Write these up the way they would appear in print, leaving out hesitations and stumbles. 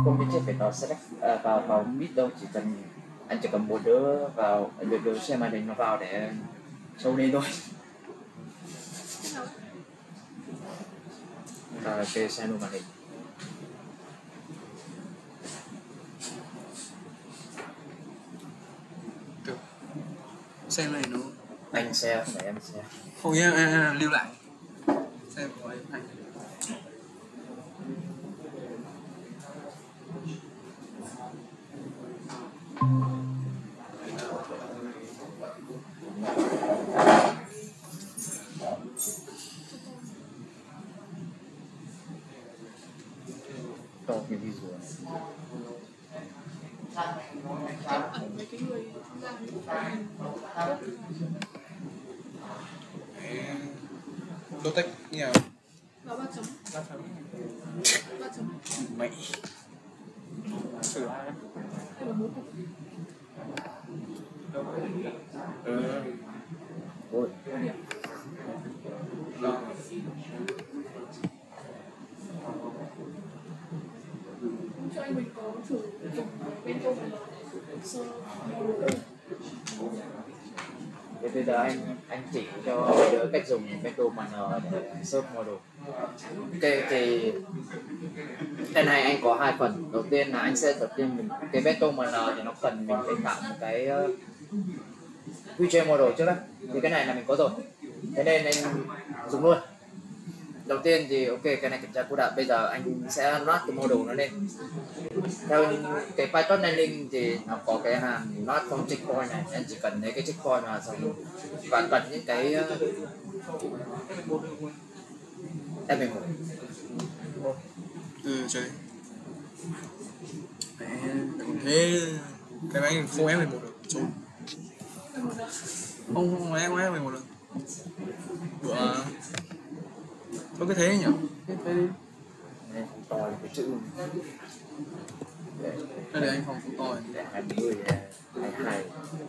không nhất thiết phải vào select vào mid đâu, anh chỉ cần một đứa vào đứa xem màn hình nó vào để show lên thôi. Cái xem luôn màn hình. Xem này nó Anh share không phải em share. không nhá, lưu lại xem của anh. To cái visual mấy cái người Lotech như nào? nó 3 chấm. 3 chấm. 3 chấm. Mày sửa Hay là 4 cục. ôi Cho anh mình có thử dùng bên tôm sơ thế bây giờ anh chỉ cho đỡ cách dùng Mental Manner để search model. Ok thì cái này anh có hai phần. Đầu tiên là anh sẽ mình cái Mental Manner thì nó cần mình phải tạo một cái QG model trước đấy. Thì cái này là mình có rồi, thế nên anh dùng luôn. Đầu tiên thì ok, cái này kiểm tra code đã. Bây giờ anh sẽ load cái model nó lên. Theo cái Python landing thì nó có cái hàm load from checkpoint này, anh chỉ cần lấy cái checkpoint mà xong và cần những cái F11. chơi thế cái máy full F11 được trốn không em F11 được bữa có cái thế nhỉ, cái thế đi Nên to là cái chữ để anh phòng to rồi để 20 22.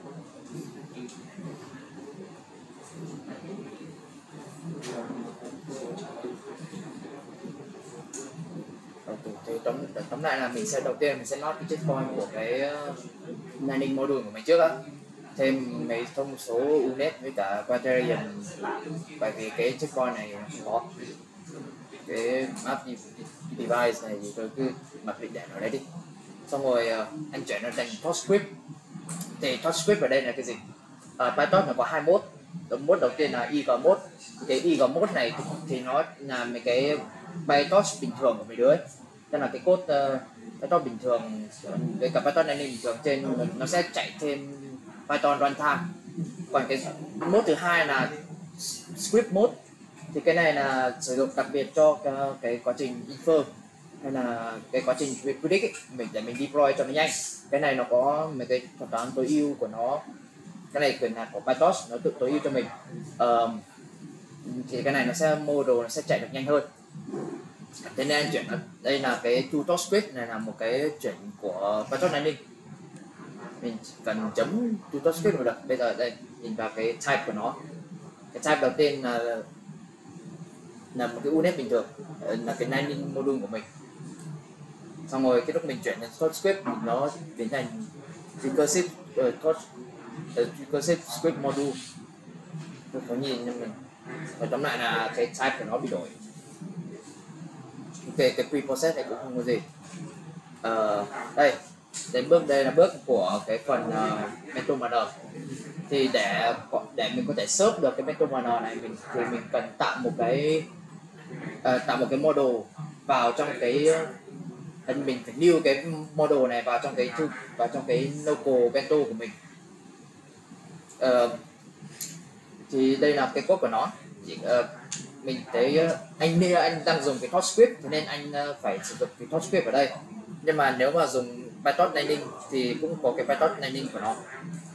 Thì tóm lại là mình sẽ đầu tiên mình sẽ load cái checkpoint của cái landing module của mình trước á, thêm mấy thông số UNet với cả criterion, bởi vì cái checkpoint này không có cái map device này thì tôi cứ mặc định để nó đấy đi. Xong rồi anh chuyển nó thành TorchScript. Thì TorchScript ở đây là cái gì? Python nó có hai mode. Mode đầu tiên là IG mode. Cái IG mode này thì nó là mấy cái PyTorch bình thường của mấy đứa ấy. Tức là cái code Python bình thường với cả Python landing bình thường trên nó sẽ chạy trên Python runtime. Còn cái mode thứ hai là script mode, thì cái này là sử dụng đặc biệt cho cái quá trình infer hay là cái quá trình predict ấy, để mình deploy cho nó nhanh. Cái này nó có mấy cái thuật toán tối ưu của nó, cái này quyền hạn của PyTorch nó tự tối ưu cho mình. Thì cái này nó sẽ model nó sẽ chạy được nhanh hơn. Thế nên anh chuyển đây là cái TorchScript này là một cái chuyển của PyTorch landing. Mình chỉ cần chấm TorchScript là được. Bây giờ đây nhìn vào cái type của nó. Cái type đầu tiên là một cái UNet bình thường, là cái landing module của mình. Xong rồi cái lúc mình chuyển đến TorchScript nó biến thành recursive script module. Tôi có nhìn nhưng mình và tóm lại là cái type của nó bị đổi. Ok, cái preprocess này cũng không có gì. Đây là bước của cái phần Mental Manner. Thì để mình có thể serve được cái Mental Manner này thì mình cần tạo một cái model vào trong cái mình phải new cái model này vào trong cái local bento của mình. Thì đây là cái code của nó. Mình thấy anh đang dùng cái TorchScript, thế nên anh phải sử dụng cái TorchScript ở đây. Nhưng mà nếu mà dùng PyTorch landing thì cũng có cái PyTorch landing của nó.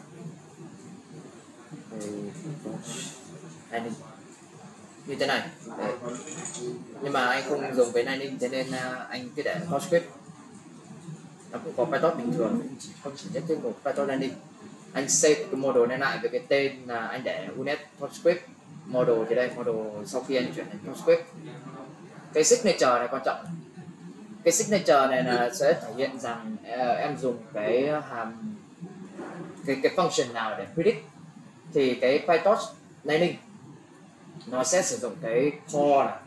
Landing như thế này. Đấy. Nhưng mà anh không dùng cái landing, thế nên anh cứ để TorchScript. Nó cũng có PyTorch bình thường, không chỉ nhất thiết một PyTorch landing. Anh save cái model này lại với cái tên là anh để UNet TorchScript. Model thì đây, model sau khi anh chuyển thành TorchScript. Cái signature này quan trọng. cái signature này là sẽ thể hiện rằng em dùng cái hàm cái function nào để predict, thì cái PyTorch Lightning nó sẽ sử dụng cái core này.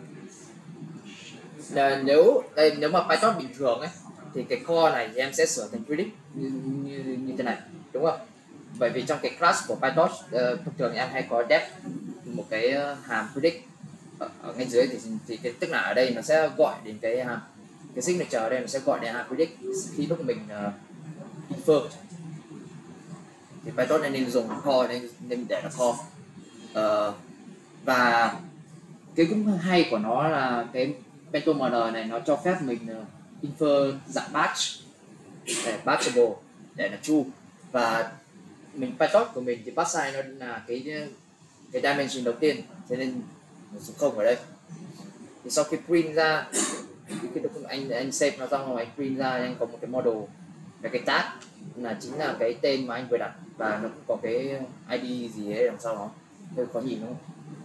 Nếu mà PyTorch bình thường ấy thì cái core này thì em sẽ sửa thành predict như thế này, đúng không? Bởi vì trong cái class của PyTorch thông thường em hay có def một cái hàm predict ở ngay dưới, thì tức là ở đây nó sẽ gọi đến cái signature ở đây, nó sẽ gọi đến hàm predict khi lúc mình infer. Thì PyTorch nên dùng core nên để là core. Và cái cũng hay của nó là cái PentoML này nó cho phép mình infer dạng batch để batchable để là true, và mình PyTorch của mình thì pass size nó là cái dimension đầu tiên, cho nên một số 0 ở đây. Thì sau khi print ra cái anh save nó xong rồi anh print ra, anh có một cái model về cái tag là chính là cái tên mà anh vừa đặt, và nó cũng có cái ID gì ấy đằng sau nó, hơi khó nhìn đúng không?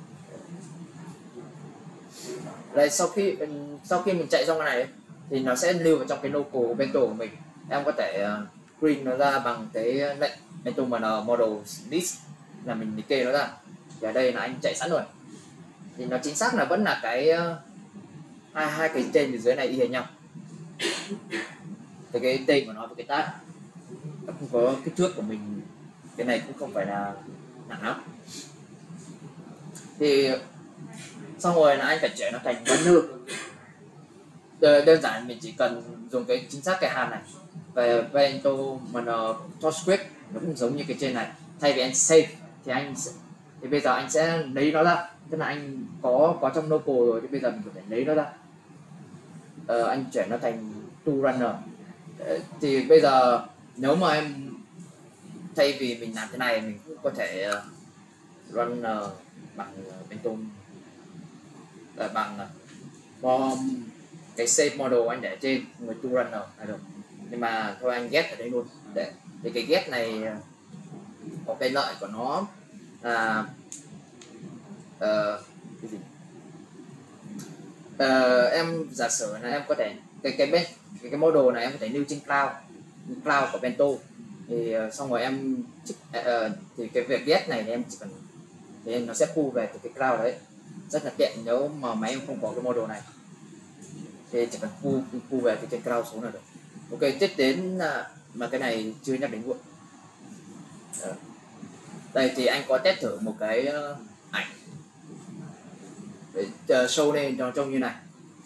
Đây, sau khi mình chạy xong cái này thì nó sẽ lưu vào trong cái local bento của mình. Em có thể print nó ra bằng cái lệnh PentoML model list là mình liệt kê nó ra. Thì ở đây là anh chạy sẵn rồi, thì nó chính xác là vẫn là cái hai cái tên ở dưới này y hệt nhau, cái tên của nó với cái tag nó không có kích thước của mình, cái này cũng không phải là nặng lắm. Thì xong rồi là anh phải chuyển nó thành runner. Đơn giản mình chỉ cần dùng cái chính xác cái hàm này về PentoML TorchScript, nó cũng giống như cái trên này. Thay vì anh save thì bây giờ anh sẽ lấy nó ra, tức là anh có trong local rồi thì bây giờ mình có thể lấy nó ra. Anh chuyển nó thành to runner. Thì bây giờ nếu mà em thay vì mình làm thế này, mình cũng có thể runner bằng PentoML bằng form cái save model anh để trên người to runner là được. Nhưng mà thôi anh get ở đây luôn, để thì cái get này có cái lợi của nó là cái gì? Em giả sử là em có thể cái model này em có thể lưu trên cloud của Bento, thì xong rồi em thì cái việc get này thì em chỉ cần thì nó sẽ pull về từ cái cloud đấy, rất là tiện nếu mà máy em không có cái model này, thì chỉ cần pull về từ trên cloud xuống là được. Ok, tiếp đến mà cái này chưa nhắc đến luôn. Đây thì anh có test thử một cái ảnh để show lên cho trông như này.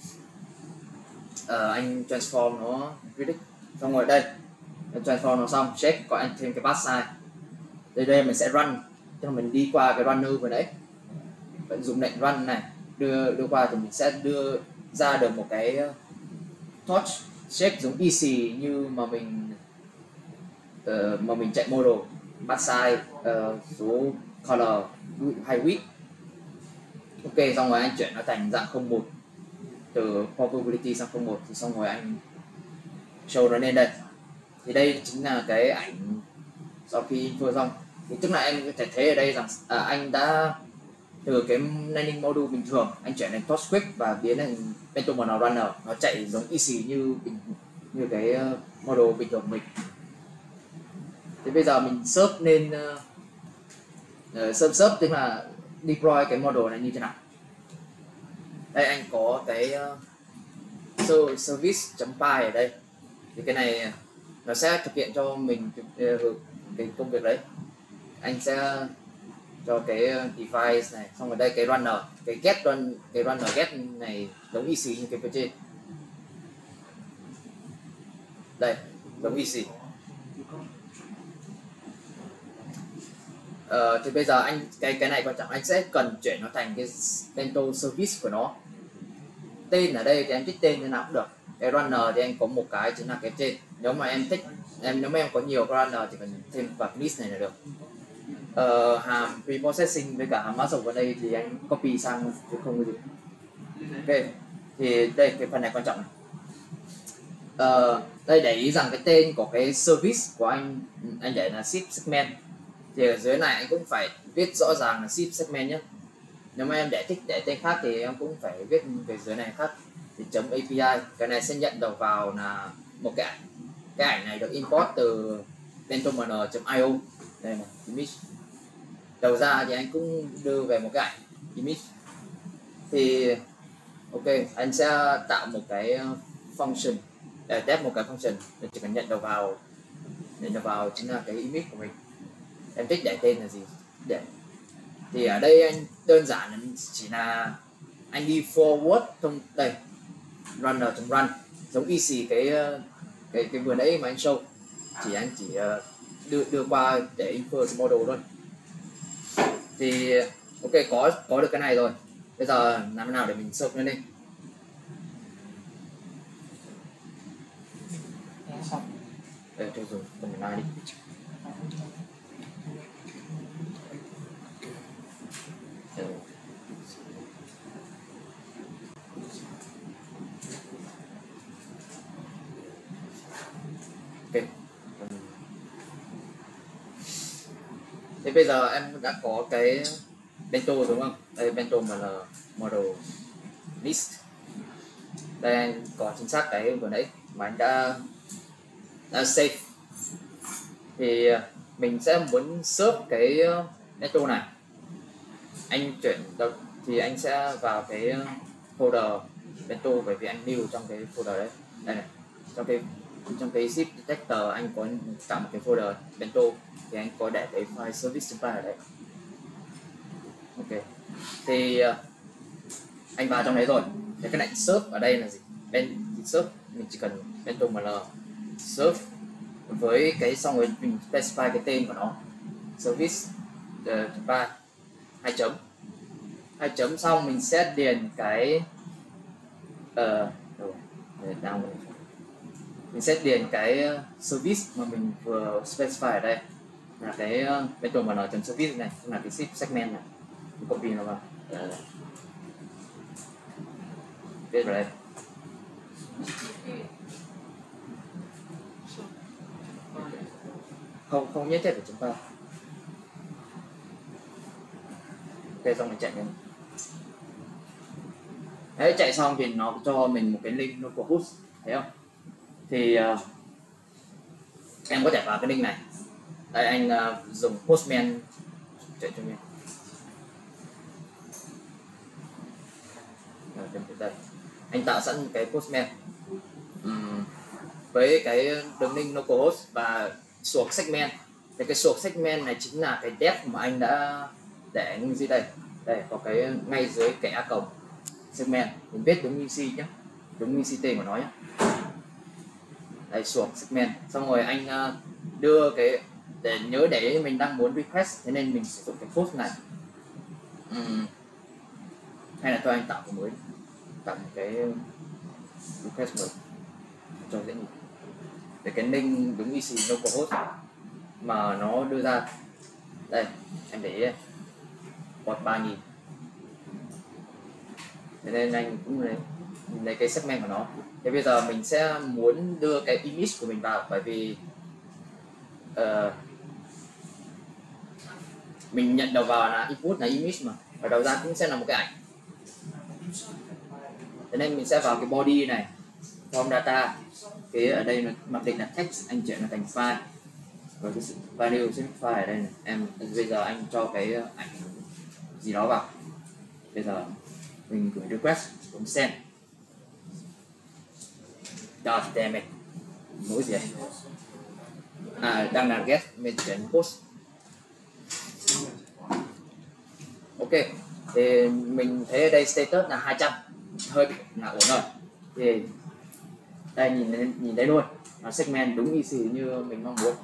Anh transform nó predict xong rồi đây, transform nó xong, check có anh thêm cái pass size. Đây mình sẽ run, cho mình đi qua cái runner vừa nãy, vẫn dùng lệnh run này đưa qua thì mình sẽ đưa ra được một cái torch check giống easy như mà mình chạy model pass size, số color hay width. Ok, xong rồi anh chuyển nó thành dạng 01, từ probability sang 01, thì xong rồi anh show nó lên đây. Thì đây chính là cái ảnh sau khi vừa xong. Thì tức là em có thể thấy ở đây rằng anh đã từ cái landing module bình thường anh chuyển thành TorchScript và biến thành PentoML runner, nó chạy giống easy như cái model bình thường của mình. Thì bây giờ mình search lên search tức là deploy cái model này như thế nào. Đây anh có cái service.py ở đây, thì cái này nó sẽ thực hiện cho mình cái công việc đấy. Anh sẽ cho cái device này, xong rồi đây cái runner, cái runner get này giống easy như cái phía trên. Đây, giống easy. Thì bây giờ anh cái này quan trọng, anh sẽ cần chuyển nó thành cái Bento service của nó. Tên ở đây thì em thích tên như nào cũng được. Cái runner thì anh có một cái chính là cái trên. Nếu mà em có nhiều cái runner thì cần thêm vào list này là được. Hàm preprocessing với cả hàm master vào đây thì anh copy sang chứ không có gì. Ok, thì đây cái phần này quan trọng này. Đây để ý rằng cái tên của cái service của anh để là ship segment, thì ở dưới này anh cũng phải viết rõ ràng là ship segment nhé. Nếu mà em thích để tên khác thì em cũng phải viết về dưới này khác. thì chấm API, cái này sẽ nhận đầu vào là một cái ảnh. Cái ảnh này được import từ bentominer.io, đây này, image. Đầu ra thì anh cũng đưa về một cái ảnh image. Thì ok, anh sẽ tạo một cái function để test một cái function, để chỉ cần nhận đầu vào chính là cái image của mình. Em thích để tên là gì để. Thì ở đây anh đơn giản chỉ là anh đi forward trong đây runner.run giống y xì cái vừa nãy mà anh show, anh chỉ đưa qua để infer cái model thôi. Thì ok, có được cái này rồi. Bây giờ làm thế nào để mình search lên đi. Đây cho dùng phần này đi. Ok. Thế bây giờ em đã có cái bento đúng không? Đây bento mà là model list. Đây anh có chính xác cái vừa nãy mà anh đã save. Thì mình sẽ muốn search cái bento này. Anh chuyển đâu thì anh sẽ vào cái folder bento, bởi vì anh new trong cái folder đấy. Đây này, trong cái zip detector anh có tạo một cái folder bento, thì anh có để cái file service.py ở đây. Ok, thì anh vào trong đấy rồi. Thì cái lệnh search ở đây là gì? Search mình chỉ cần bento mà là search với cái, xong rồi mình specify cái tên của nó, service.py 2 chấm xong mình sẽ điền cái mình sẽ điền cái service mà mình vừa specify ở đây, là cái bento mà nó service này, là cái ship segment này. Mình copy nó vào viết vào đây. Không nhất thiết phải chúng ta. Ok, xong mình chạy lên. Đấy, chạy xong thì nó cho mình một cái link localhost, thấy không? Thì em có thể vào cái link này. Đây anh dùng Postman chạy cho mình. Đây. Anh tạo sẵn cái Postman với cái đường link localhost và source segment. Thì cái source segment này chính là cái def mà anh đã để như gì đây. Đây có cái ngay dưới cái a còng segment, mình viết đúng như C nhé, đúng như CT của nó nhé. Đây source segment, xong rồi anh đưa cái, để nhớ để mình đang muốn request, thế nên mình sử dụng cái post này. Hay là cho anh tạo cái mới, tạo một cái request mới cho dễ nhìn. Để cái link đúng như localhost mà nó đưa ra. Đây em để port 3000. Thế nên anh cũng lấy cái segment của nó. Thế bây giờ mình sẽ muốn đưa cái image của mình vào, bởi vì mình nhận đầu vào là input là image mà, và đầu ra cũng sẽ là một cái ảnh. Thế nên mình sẽ vào cái body này, form data, cái ở đây nó mặc định là text, anh chuyển nó thành file, và cái value file ở đây này. Em bây giờ anh cho cái ảnh gì đó vào. Bây giờ mình gửi request, bấm send. God damn it, lỗi gì vậy? Đang là get, mình chuyển post. Ok, thì mình thấy ở đây status là 200, hơi là ổn rồi. Thì đây nhìn thấy luôn, nó segment đúng y xì như mình mong muốn.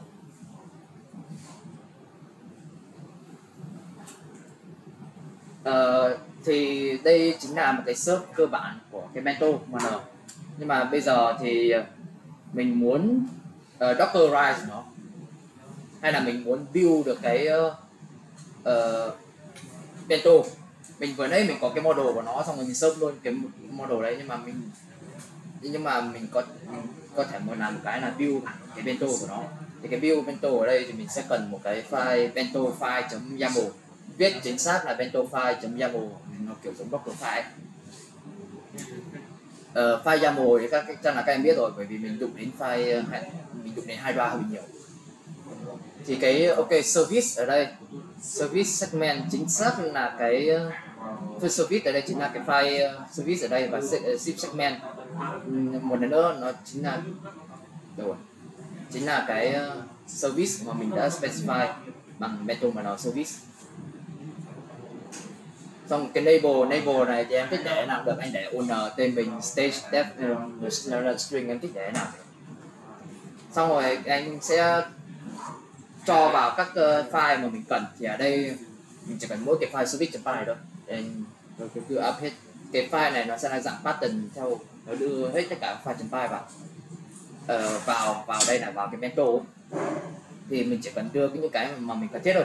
Thì đây chính là một cái search cơ bản của cái bento mà. Nhưng mà bây giờ thì mình muốn dockerize nó, hay là mình muốn build được cái bento. Mình vừa nãy mình có cái model của nó, xong rồi mình search luôn cái model đấy, nhưng mà mình có thể muốn làm một cái là build cái bento của nó. Thì cái build bento ở đây thì mình sẽ cần một cái file bento file.yaml, viết chính xác là bento file.yaml, nó kiểu giống docker file. File YAML thì chắc là các em biết rồi, bởi vì mình đụng đến mình đụng đến Hydra hơi nhiều. Thì cái service ở đây, service segment chính xác là cái service ở đây chính là cái file service ở đây, và ship segment một lần nữa nó chính là chính là cái service mà mình đã specify bằng method mà nó service. Xong cái label này thì em thích để nào được, anh để owner, tên mình, stage, depth, string em thích để nào. Xong rồi anh sẽ cho vào các file mà mình cần. Thì ở đây mình chỉ cần mỗi cái file service.py thôi, rồi cứ up hết cái file này, nó sẽ là dạng pattern, theo nó đưa hết tất cả file.py vào đây là vào cái bento. Thì mình chỉ cần đưa những cái mà mình cần thiết thôi.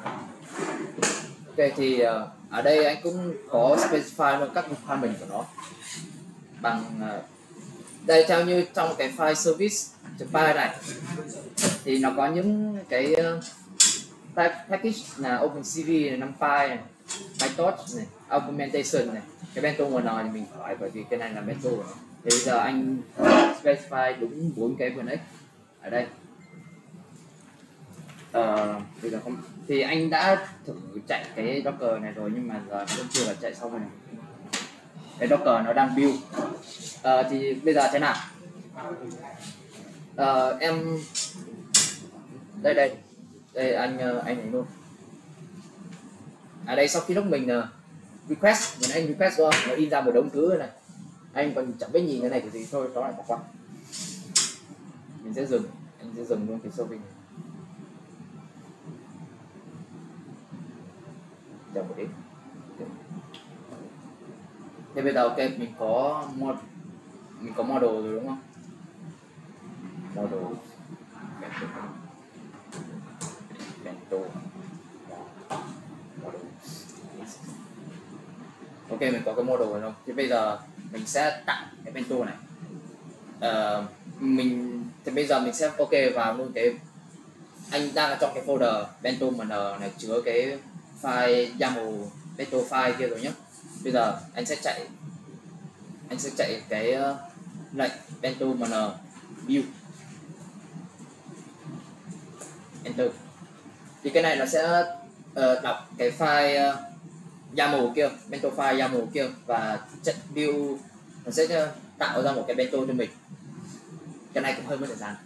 Ok, thì ở đây anh cũng có specify luôn các requirement của nó bằng đây, theo như trong cái file service.py này thì nó có những cái package là OpenCV này, NumPy này, PyTorch này, Augmentation này. Cái bento nguồn nào thì mình phải, bởi vì cái này là bento của nó. Thì bây giờ anh specify đúng 4 cái vừa nãy ở đây. Bây giờ không, thì anh đã thử chạy cái Docker này rồi, nhưng mà giờ vẫn chưa là chạy xong rồi. Cái Docker nó đang build. Thì bây giờ thế nào? Em đây anh này luôn. Ở đây sau khi lúc mình request, mình anh request rồi, nó in ra một đống thứ này. Anh còn chẳng biết nhìn cái này cái gì, thôi đó lại bỏ qua. Mình sẽ dừng, anh sẽ dừng luôn cái serving này. Chờ một ít. Thế bây giờ ok, mình có model rồi đúng không? Model bento. Ok, mình có cái model rồi không? Thì bây giờ mình sẽ tạo cái bento này. Thì bây giờ mình sẽ vào luôn cái, anh đang ở trong cái folder bento mà này chứa cái file YAML bento file kia rồi nhé. Bây giờ anh sẽ chạy cái lệnh bento mà build enter. Thì cái này nó sẽ đọc cái file YAML kia, bento file YAML kia, và chạy build, nó sẽ tạo ra một cái bento cho mình. Cái này cũng hơi mất thời gian.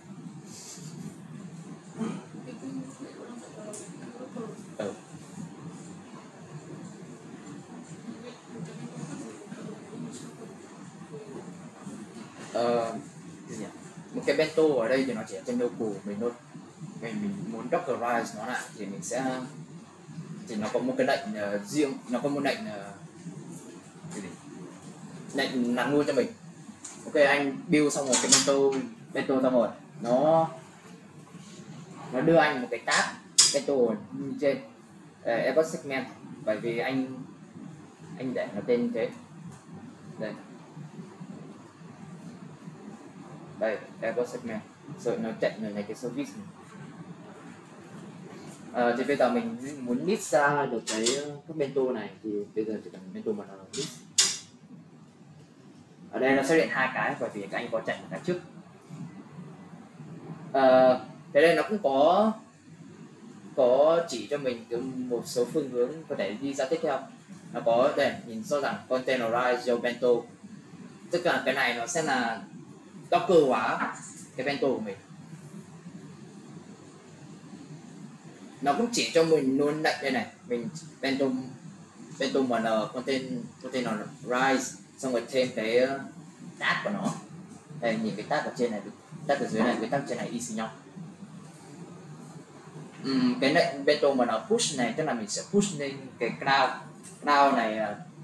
Một cái bento ở đây thì nó chỉ ở trên local của mình thôi. Mình muốn dockerize nó lại thì mình sẽ, thì nó có một cái lệnh riêng, nó có một lệnh lệnh làm nuôi cho mình. Ok, anh build xong một cái bento xong rồi, nó đưa anh một cái tab bento trên Epoch segment, bởi vì anh để nó tên như thế. Đây Epoch segment, rồi nó chạy này cái service này. Thì bây giờ mình muốn list ra được các bento này, thì bây giờ chỉ cần bento mà nó list. Ở đây nó sẽ hiện hai cái, bởi vì các anh có chạy một cái trước. Thế đây nó cũng có chỉ cho mình một số phương hướng có thể đi ra tiếp theo. Nó có đây, nhìn rõ ràng containerize your bento, tức là cái này nó sẽ là Docker hóa cái bento của mình. Nó cũng chỉ cho mình luôn lệnh đây này, mình bento mà containerize, xong rồi thêm cái tag của nó. Đây, nhìn cái tag ở trên này, tag ở dưới này với tag trên này y xì nhau. Cái lệnh bento mà nó push này, tức là mình sẽ push lên cái cloud này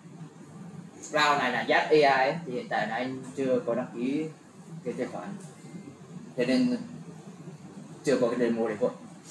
là Yast AI ấy, thì hiện tại là anh chưa có đăng ký cái tài khoản, thế nên chưa có cái demo để vội.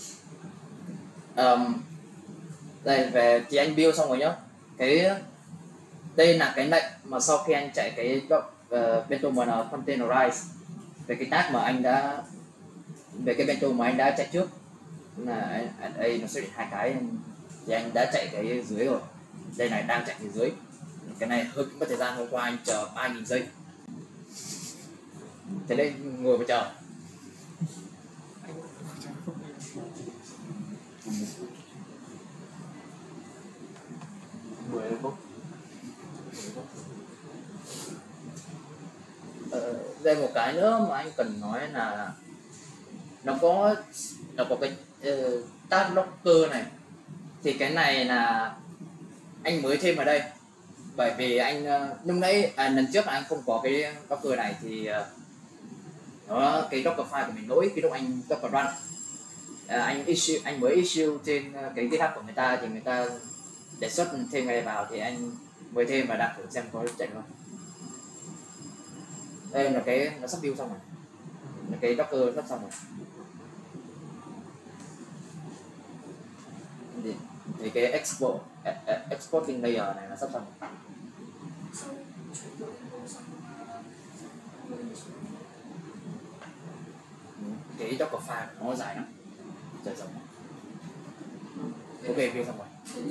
Đây về thì anh build xong rồi nhá. Đây là cái lệnh mà sau khi anh chạy cái bento mà nó containerize về cái tag mà anh đã, về cái bento mà anh đã chạy trước, là ở đây nó sẽ định hai cái, thì anh đã chạy cái dưới rồi. Đây này đang chạy cái dưới, cái này hơi mất thời gian, hôm qua anh chờ 3.000 giây. Thế nên ngồi vào chờ. Đây một cái nữa mà anh cần nói là nó có cái tab locker này, thì cái này là anh mới thêm ở đây, bởi vì anh lúc nãy lần trước là anh không có cái docker này, thì nó cái docker file của mình lỗi cái lúc anh docker run. Anh mới issue trên cái GitHub của người ta, thì người ta đề xuất thêm cái này vào, thì anh mới thêm và đặt thử xem có chạy không. Đây là cái nó sắp build xong rồi, là cái docker sắp xong rồi. Thì cái exporting layer này nó sắp xong rồi. Cái docker file nó dài lắm, dài rộng. Ok, build xong rồi.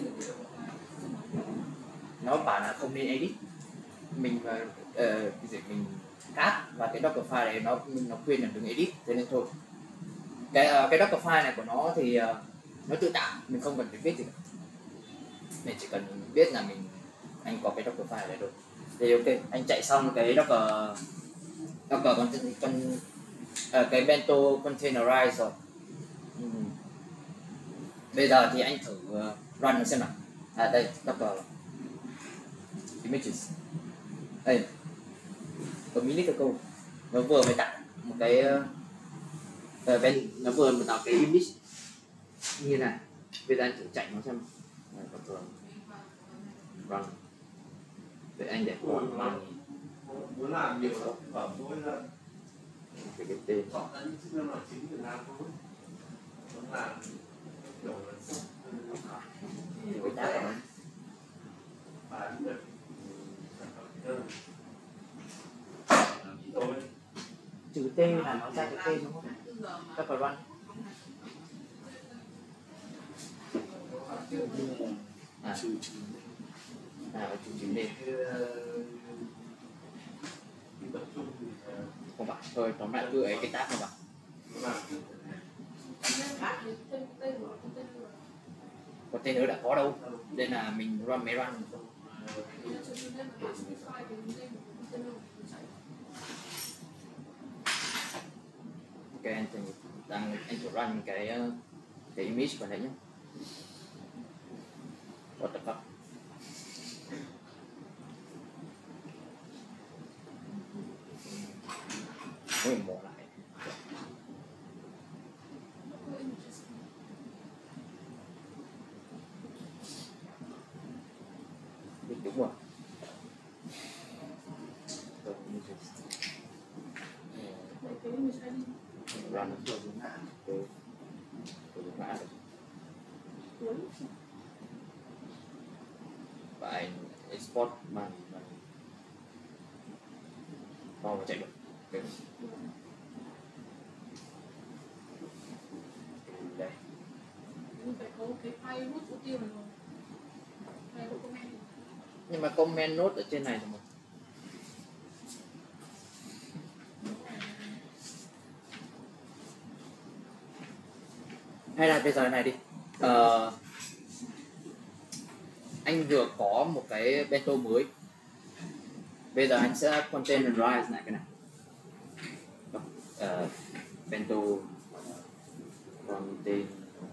Nó bảo là không nên edit, mình mình cắt, và cái docker file này nó khuyên là đừng edit, thế nên thôi. Cái docker file này của nó thì nó tự tạo, mình không cần phải viết gì cả. Mình chỉ cần biết là anh có cái docker file này rồi. Thì ok, anh chạy xong cái docker cái bento containerize rồi. Bây giờ thì anh thử run nó xem nào. Đây, docker images. Đây, a minute ago nó vừa mới tạo một cái nó vừa mới tạo cái image như này. Bây giờ anh thử chạy nó xem. Run. Để anh để muốn làm nhiều sản phẩm thôi là cái tên chọn ra những chức năng là chính Việt Nam thôi. Muốn làm kiểu là cái tác của nó. bán được sản phẩm hơn. Thôi. Trừ T là nó ra cái tên đúng không? Các phải run. Trừ D. Không phải, thôi tóm lại cứ ấy cái tab không phải. Container đã có đâu, nên là mình run mấy run. Ok, anh thử run cái image vào đấy nhé. What the fuck? Ôi, mổ lại. Đúng rồi. Run và anh export bằng vào và chạy được. Đây. Nhưng mà comment nốt ở trên này rồi mà. Hay là bây giờ này đi. Anh vừa có một cái bento mới. Bây giờ anh sẽ containerize lại cái này. Bento contain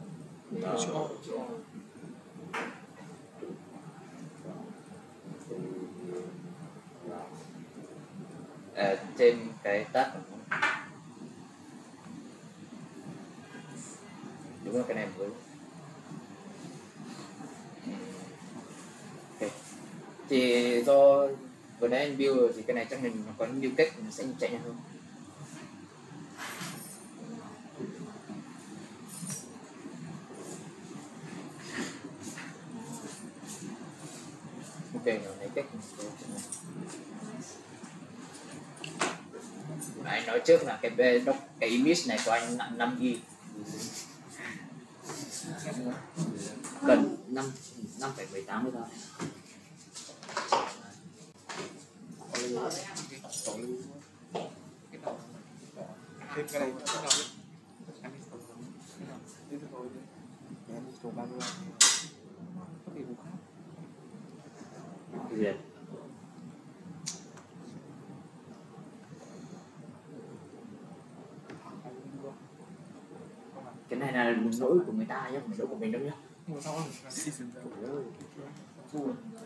trên cái tab đúng rồi, cái này mới. Okay. Thì do vừa nãy anh build rồi thì cái này chắc mình có new cách nó sẽ chạy nhanh hơn. Ok, nó lấy cách anh nói trước là cái image này của anh nặng 5 GB, cần 5,18 mới thôi. Cái thêm cái này cái nào em đi rồi em đi chỗ 30 có thể cũng khác. Duyệt. Cái này là lỗi của người ta chứ không phải lỗi của mình đâu nhá. Nhưng mà sao không season ra Nói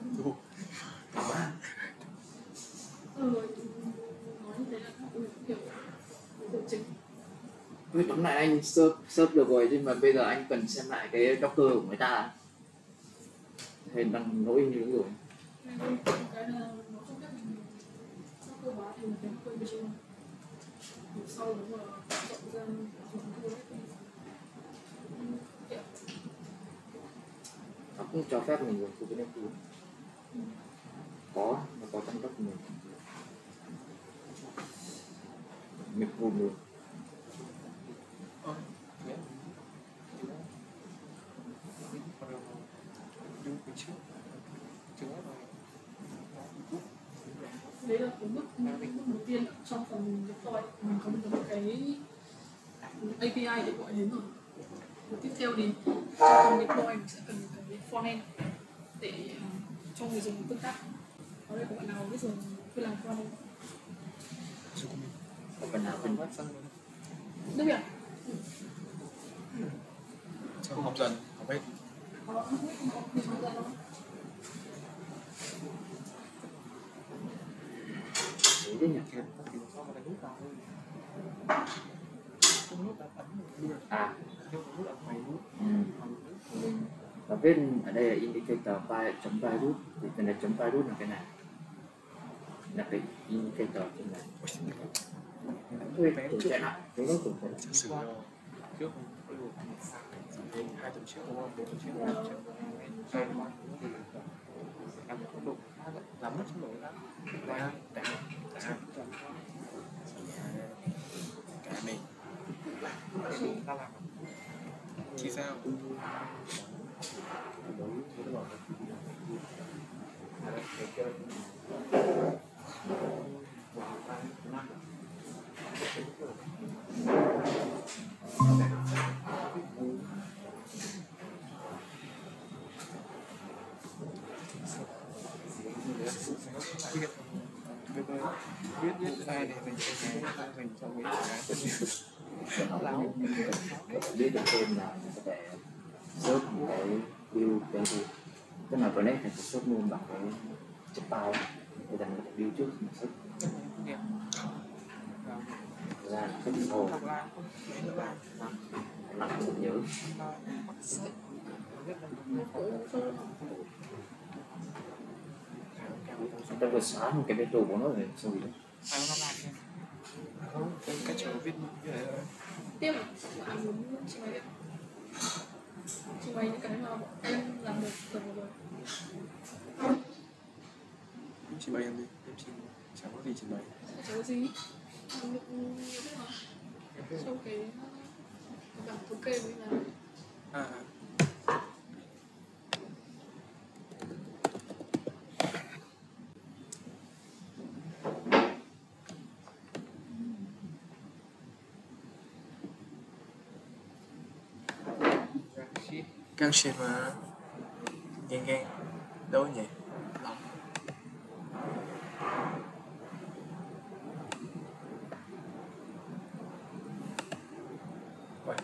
như thế là hiểu chính. Với tóm lại anh search được rồi, nhưng mà bây giờ anh cần xem lại cái Docker của người ta thì bằng lỗi như rồi. Cái là nó không phép mình cơ hóa thì mình phải quên về trên sau đó mà rộng ra Nó cũng cho phép mình dùng Kubernetes. Nó có trong doc mình. Mình vùng luôn. đấy là cái bước đầu tiên trong phần deploy. Mình có một cái API để gọi đến rồi. Và tiếp theo thì trong phần deploy mình sẽ cần cái frontend để cho người dùng tương tác. Ở đây có bạn nào biết dùng khi làm frontend? Có phần nào phân Đức à? Xong học dần, học hết. Không có gì ra đâu. đấy nhỉ? Và viết ở đây là indicator chấm virus thì cái này chấm virus là cái này, là cái indicator trên này. Thuê tủ chạy lại, cái đó tủ chạy lại. Giả sử trước 2 tuần trước đúng không? 4 tuần trước em không đủ làm mất xong rồi đã cái mình ta làm thì sao viết ai để mình cho mình Biết được thêm là có thể search cái build value, tức là connect thành search luôn bằng cái chip file để thành một build trước mình search ra cái hồ nặng không nhớ. Ta vừa xóa một cái bê của nó rồi sao vậy? cái chỗ viết như thế thôi. Tiếp à? Bạn muốn trình bày những cái mà em làm được rồi. Em trình bày em đi, em chẳng có gì trình bày. Chẳng có gì. Mình được nhiều biết mà. Trong cái bảng thống kê của mình là Gang shit mà gang đâu nhỉ? Lắm. Vậy.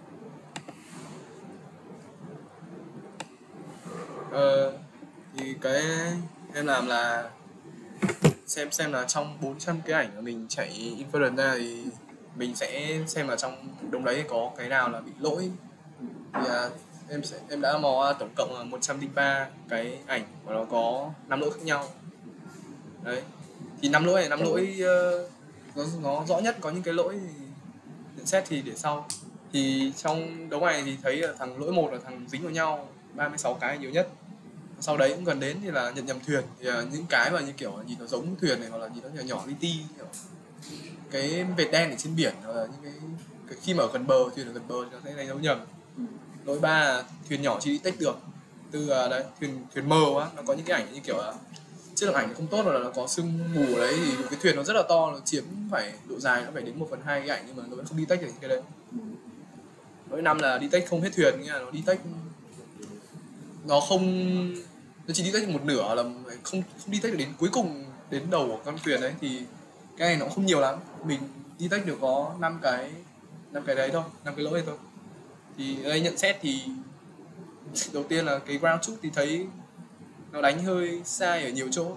Thì cái em làm là xem là trong 400 cái ảnh mà mình chạy inference ra thì mình sẽ xem là trong đống đấy có cái nào là bị lỗi. Thì em đã mò tổng cộng là 103 cái ảnh và nó có 5 lỗi khác nhau. Đấy. Thì 5 lỗi này 5 lỗi nó rõ nhất, có những cái lỗi thì nhận xét thì để sau. Thì trong đống này thì thấy là thằng lỗi 1 là thằng dính vào nhau 36 cái nhiều nhất. Sau đấy cũng gần đến thì là nhận nhầm thuyền, thì những cái mà như kiểu nhìn nó giống thuyền này hoặc là nhìn nó nhỏ nhỏ li ti, kiểu cái vệt đen ở trên biển hoặc là những cái khi mà ở gần bờ, thuyền ở gần bờ thì nó sẽ đánh dấu nhầm. Lỗi 3 là thuyền nhỏ chỉ detect được từ đấy thuyền mờ quá, nó có những cái ảnh như kiểu là chất lượng ảnh không tốt, hoặc là nó có sương mù ở đấy, thì cái thuyền nó rất là to, nó chiếm phải độ dài nó phải đến 1/2 cái ảnh, nhưng mà nó vẫn không detect được những cái đấy. Mỗi năm là detect không hết thuyền, nghĩa là nó detect, nó chỉ detect được một nửa, là không detect được đến cuối cùng, đến đầu của con thuyền đấy, thì cái này nó cũng không nhiều lắm. Mình detect được có 5 cái đấy thôi, 5 cái lỗi này thôi. Thì ở đây nhận xét thì đầu tiên là cái ground truth thì thấy nó đánh hơi sai ở nhiều chỗ.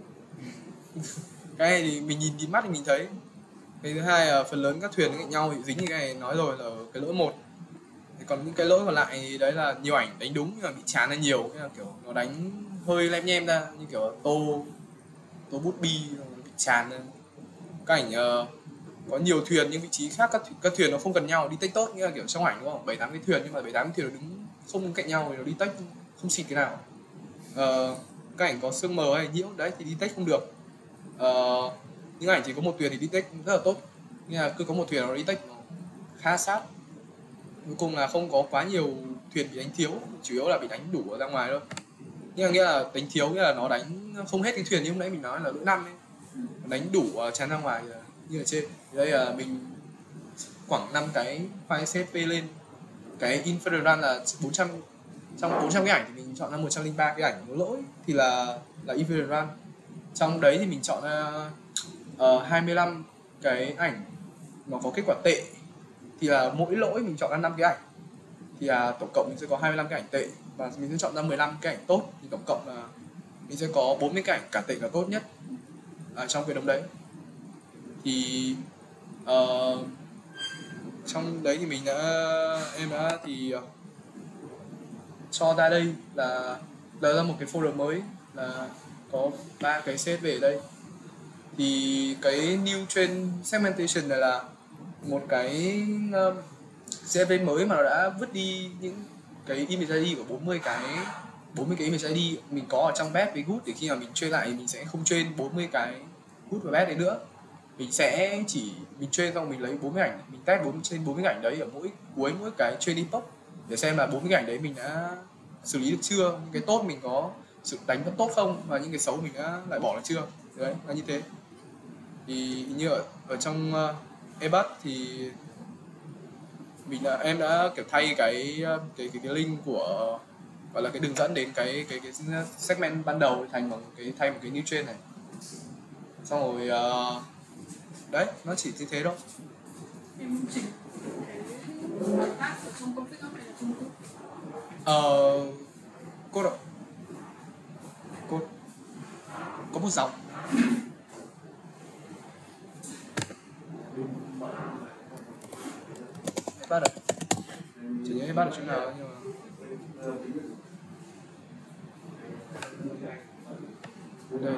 Cái này thì mình nhìn mắt thì mình thấy. Cái thứ hai là phần lớn các thuyền cạnh nhau bị dính như cái này, nói rồi, là ở cái lỗi 1. Thì còn những cái lỗi còn lại thì đấy là nhiều ảnh đánh đúng nhưng mà bị chán ra nhiều, nghĩa là kiểu nó đánh hơi lem nhem ra, như kiểu tô bút bi bị chán ra. Các ảnh có nhiều thuyền nhưng vị trí khác, các thuyền nó không gần nhau detect tốt, nghĩa là kiểu trong ảnh đúng không, 7-8 cái thuyền nhưng mà 7-8 cái thuyền nó đứng không cạnh nhau thì nó detect không xịt cái nào. Các ảnh có sương mờ hay nhiễu đấy thì detect không được. Những ảnh chỉ có một thuyền thì detect rất là tốt, nghĩa là cứ có một thuyền nó detect nó khá sát. Cuối cùng là không có quá nhiều thuyền bị đánh thiếu, chủ yếu là bị đánh đủ ở ra ngoài thôi. Nhưng mà nghĩa là đánh thiếu nghĩa là nó đánh không hết cái thuyền như lúc nãy mình nói là lỗi 5 ấy, đánh đủ chắn ra ngoài như ở trên. Thì đây là mình khoảng 5 cái file CSV lên. Cái inferred run là 400, trong 400 cái ảnh thì mình chọn ra 103 cái ảnh có lỗi thì là inferred run. Trong đấy thì mình chọn ra 25 cái ảnh nó có kết quả tệ, thì là mỗi lỗi mình chọn ra 5 cái ảnh, thì là tổng cộng mình sẽ có 25 cái ảnh tệ, và mình sẽ chọn ra 15 cái ảnh tốt, thì tổng cộng là mình sẽ có 40 cái ảnh cả tệ cả tốt nhất trong cái đống đấy. Thì trong đấy thì em đã cho ra đây là ra một cái folder mới là có 3 cái set về đây. Thì cái new trend segmentation này là một cái CSV mới mà nó đã vứt đi những cái image ID của 40 cái image ID mình có ở trong batch với good, để khi mà mình train lại thì mình sẽ không train 40 cái good và batch đấy nữa. Mình sẽ mình train xong mình lấy 40 ảnh, mình test trên 40 ảnh đấy ở cuối mỗi cái training pop để xem là 40 ảnh đấy mình đã xử lý được chưa, những cái tốt mình có sự đánh vẫn tốt không, và những cái xấu mình đã loại bỏ được chưa. Đấy là như thế. Thì như ở trong Ebus thì em đã kiểu thay cái link của, gọi là cái đường dẫn đến cái segment ban đầu thành thay một cái new trend này. Xong rồi đấy, nó chỉ như thế thôi. Em chỉnh cái tag ở trong config up hay là trong code ạ. Code có một dòng. Ebus ạ. Chỉ nhớ Ebus ở chỗ nào nhưng mà đây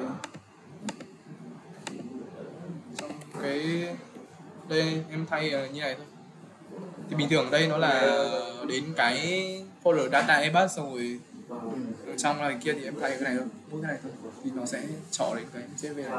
trong đây em thay như này thôi. Thì bình thường đây nó là đến cái folder data Ebus, xong rồi ở trong này kia thì em thay cái này thôi, mỗi cái này thôi, thì nó sẽ trỏ đến cái CSV này.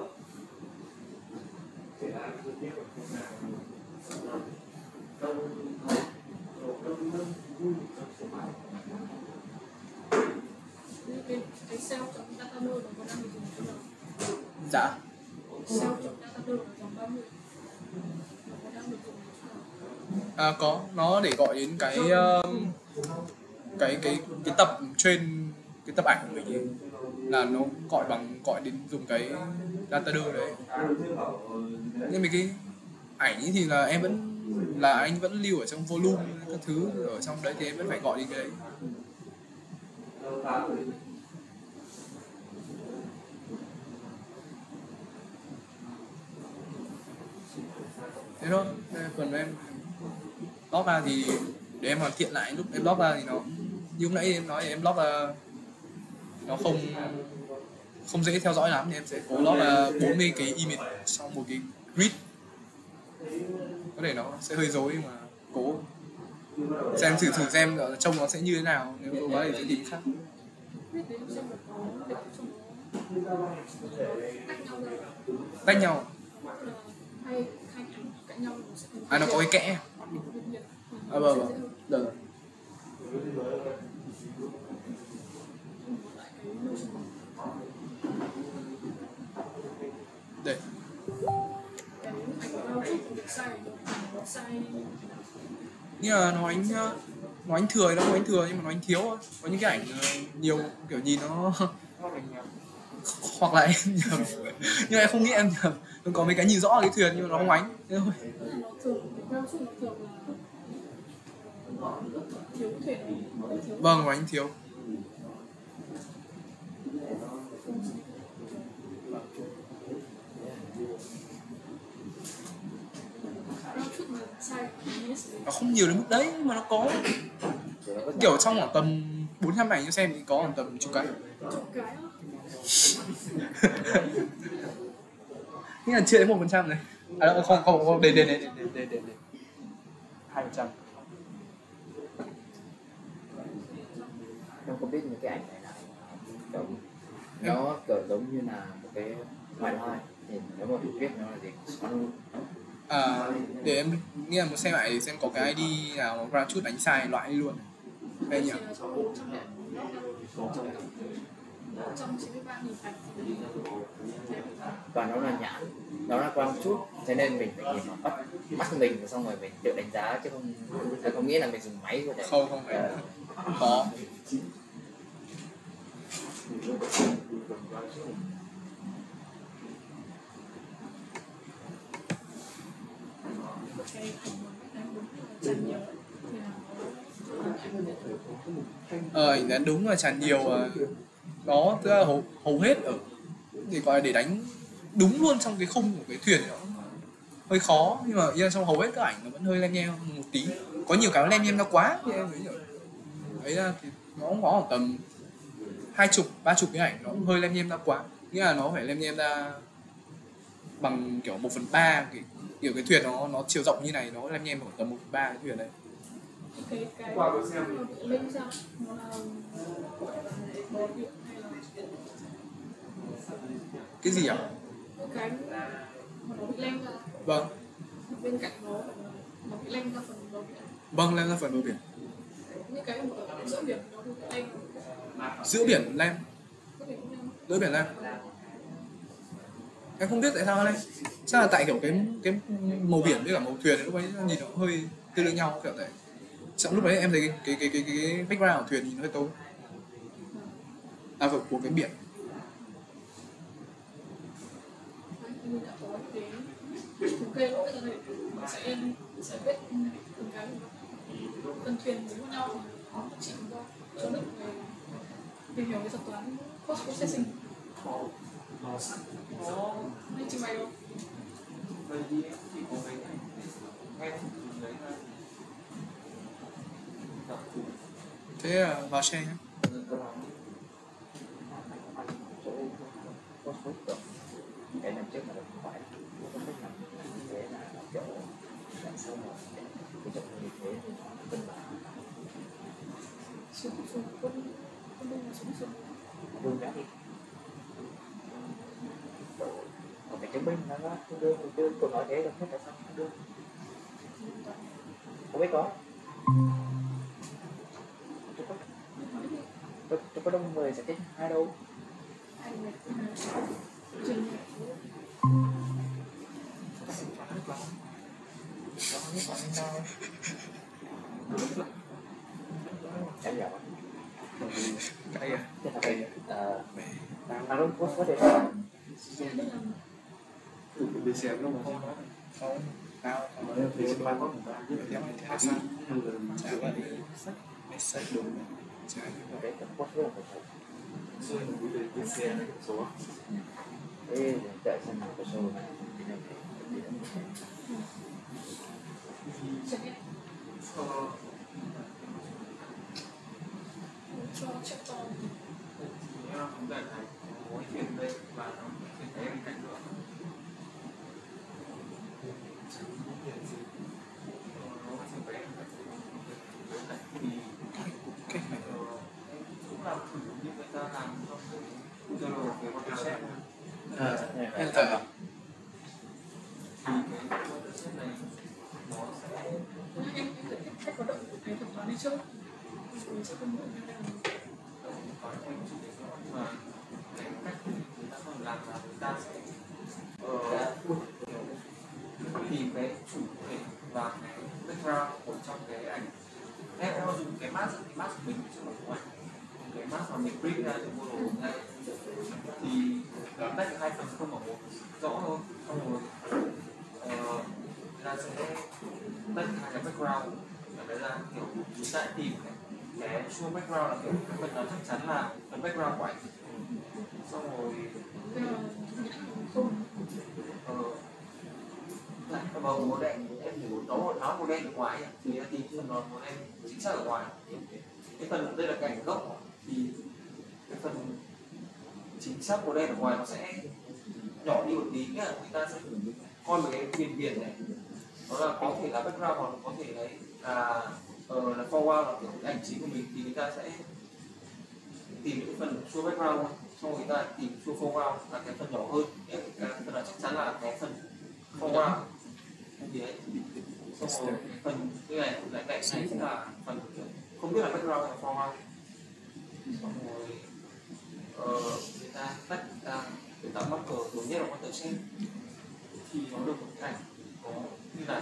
cái cell chọn data node nó có đang được dùng chỗ nào? Dạ. Cell chọn data node ở dòng 30 nó có đang được dùng chỗ nào? Có, nó để gọi đến cái tập train, cái tập ảnh của mình ấy, là nó gọi đến dùng cái data node đấy. Nhưng mấy cái ảnh ấy thì là anh vẫn lưu ở trong volume các thứ ở trong đấy, thì em vẫn phải gọi đến cái đấy. Thế thôi, đây là phần em log ra thì để em hoàn thiện lại, lúc em log ra thì nó như lúc nãy em nói thì em log ra nó không dễ theo dõi lắm, thì em sẽ cố log là 40 cái image trong một cái grid. Có thể nó sẽ hơi rối nhưng mà cố xem thử xem trông nó sẽ như thế nào, nếu không có thì sẽ tìm khác. Tách nhau. Nó có cái kẽ. Vâng. Được. Đây. Cái ảnh bao chút cũng được sai rồi, nó sai. Nhưng mà nó ánh thừa thì nó không ánh thừa, nhưng mà nó ánh thiếu thôi. Có những cái ảnh nhiều kiểu nhìn nó hoặc là em nhầm, nhưng mà em không nghĩ em nhầm. Nó có mấy cái nhìn rõ cái thuyền nhưng mà nó không ánh thế thôi. Nó thường cái bao chút nó thường là thiếu thuyền, thiếu. Vâng, nó ánh thiếu. Bao chút mà sai Nó không nhiều đến mức đấy nhưng mà nó có, kiểu trong khoảng tầm 400 ảnh cho xem thì có khoảng tầm chục cái. chục cái á. Nghĩa là chưa đến 1% này. À không, để 2%. Em không biết những cái ảnh này là kiểu nó kiểu giống như là một cái bài hai, thì nếu mà được biết nó là gì Để em nghĩ là muốn xem lại thì xem có cái ID nào nó ra chút đánh sai loại đi luôn. Đây nhỉ. Chỉ là trong 100 ảnh, 193.000 ảnh thì và nó là nhãn, nó là quang chút, thế nên mình phải nhìn vào mắt mình xong rồi mình tự đánh giá, chứ không nghĩ là mình dùng máy của để Không phải có. cái ảnh mà em muốn tràn nhiều thì là Ảnh đánh đúng là tràn nhiều, đó tức là hầu hết ở thì gọi là để đánh đúng luôn trong cái khung của cái thuyền đó hơi khó, nhưng mà trong hầu hết các ảnh nó vẫn hơi lem nhem một tí. Có nhiều cái lem nhem nó quá thì em thấy rồi ấy ra thì nó cũng có khoảng tầm 20, 30 cái ảnh nó cũng hơi lem nhem ra quá, nghĩa là nó phải lem nhem ra bằng kiểu 1/3 kiểu cái thuyền nó chiều rộng như này, nó lem nhem khoảng tầm 1/3 cái thuyền đấy. cái lên ra nó là bò điện hay là Cái gì ạ? cái mà nó bị lem ra Vâng, bên cạnh nó bị lem ra phần bờ biển, vâng, lem ra phần bờ biển. những cái mà ở giữa biển nó bị lem, Giữa biển lem, có thể cũng lem. giữa biển lem. Em không biết tại sao đây. Chắc là tại kiểu cái màu biển với cả màu thuyền lúc ấy nhìn nó hơi tương đương nhau kiểu vậy. Trong lúc đấy em thấy cái background của thuyền nhìn nó hơi tối. Của cái biển. Mình đã có cái thống kê lỗi ra đây, mình sẽ biết từng cái từng thuyền với nhau thì có chỉ cho đức về tìm hiểu cái thuật toán post processing. Nên trình bày không? Thế vào xe nhé. cái năm trước mà được không phải không biết làm thế là kiểu làm sao mà cái chỗ như thế thì cân bằng Xuống quân là xuống đương đã đi còn cái chứng minh nó không đương thì đương tôi nói thế đâu, hết tại sao không đương không biết có tôi có đông người sẽ tích hai đâu em hiểu không? Cái Thế là cái đúng có thể đi xem nó mà không nào thì sẽ ba có một cái em thấy hai sao chả vậy sách đúng chả cái post rất là phải xưa mình đi xe số thế chạy xem một cái show này cho check to chúng ta thấy mối chuyện đây và nó sẽ thấy bên cạnh nữa cái này cũng làm thử như người ta làm trong cái Zalo cái con xe em thở thì cái concept này nó sẽ em cách hoạt động của cái thuật toán đi trước mình sẽ phân bổ như thế nào có những cái mà cái cách người ta còn làm là người ta sẽ tìm cái chủ thể và cái background của trong cái ảnh. Em dùng cái mask của mình chứ không phải cái mask mà mình print ra từ model này thì tách hai phần không ở một rõ hơn, xong rồi ta sẽ tách hai cái background và đấy là kiểu chúng ta tìm cái show background là kiểu phần nó chắc chắn là phần background của ảnh, xong rồi vào màu đen em hiểu nó màu đen ở ngoài thì em tìm phần nó màu đen chính xác ở ngoài. Cái phần đây là cái ảnh gốc thì cái phần chính xác màu đen ở ngoài nó sẽ nhỏ đi một tí, nghĩa là người ta sẽ coi một cái viền này nó là có thể là background hoặc có thể đấy là foreground là kiểu cái ảnh chính của mình, thì người ta sẽ tìm cái phần show background xong người ta tìm show foreground là cái phần nhỏ hơn, cái phần là chắc chắn là cái phần foreground thì đấy. Xong rồi cái phần như này lại này sẽ là phần không biết là background hay foreground, xong rồi người ta tách ra để tạo marker tối nhất là marker trên thì nó được một cái ảnh có như này.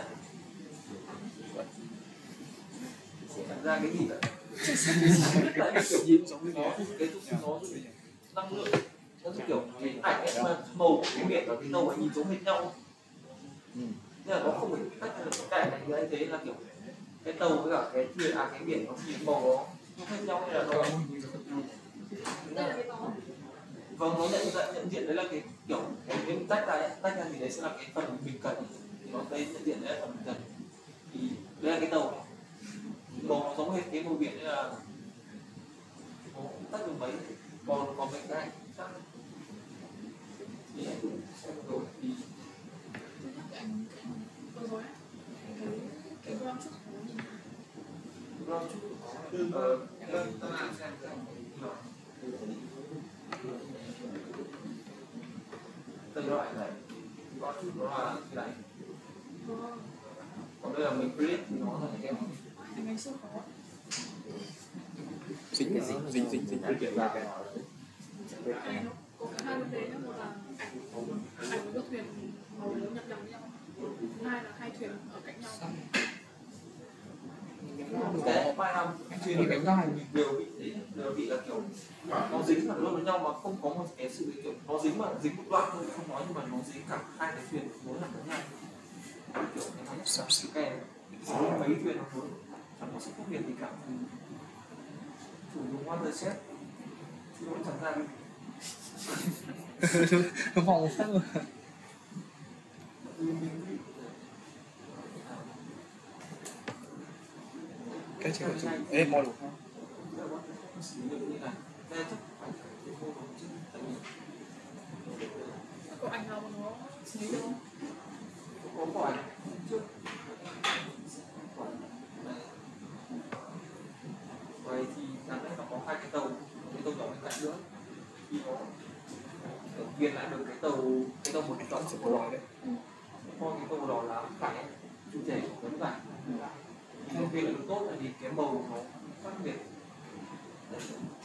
Thật ra cái gì vậy? Tại vì kiểu gì giống như nó cái nó năng lượng, nó kiểu cái ảnh ấy mà màu của cái biển và cái nâu ấy nhìn giống hệt nhau, nên là nó không phải tách được cái ảnh này như anh thấy là kiểu cái tàu với cả cái thuyền cái biển nó nhìn màu nó khác nhau hay là nó vâng, nó nhận diện đấy là cái kiểu cái tách ra thì đấy sẽ là cái phần mình cần, thì nó đây nhận diện đấy là phần mình cần, thì đây là cái tàu màu nó giống hết cái màu biển, nên là nó tách được mấy còn mấy cái ảnh khác thì anh cũng xem rồi thì cái ground truth của mình ground truth ta làm xem tên loại này ground truth nó là cái này, còn đây là mình create thì nó là cái thì ngày xưa có dính kiểu là cái có cả hai vấn đề, một là ảnh của thuyền màu nó nhập nhằng nhau, thứ hai là hai thuyền ở cạnh nhau. cái vai năm thuyền ở cạnh nhau đều bị là kiểu nó dính hẳn luôn với nhau mà không có một cái sự kiểu nó dính một đoạn thôi không nói, nhưng mà nó dính cả hai cái thuyền nối hẳn với nhau, kiểu cái nó sắp xỉ kè mấy thuyền nó nối chẳng có sự khác biệt gì cả. Chủ dùng watershed chứ cũng chẳng ra nó vòng một phát luôn. Cái chỉ có dùng model không? Có ảnh nào mà nó xử lý được không? Có ảnh trước vậy thì đáng lẽ nó có hai cái tàu nhỏ bên cạnh nữa, thì nó viên lại được cái tàu một trọng sự đỏ đấy, con cái tàu đỏ là phải chủ thể của cái bảng thì viên lại được tốt là vì cái màu nó khác biệt đấy,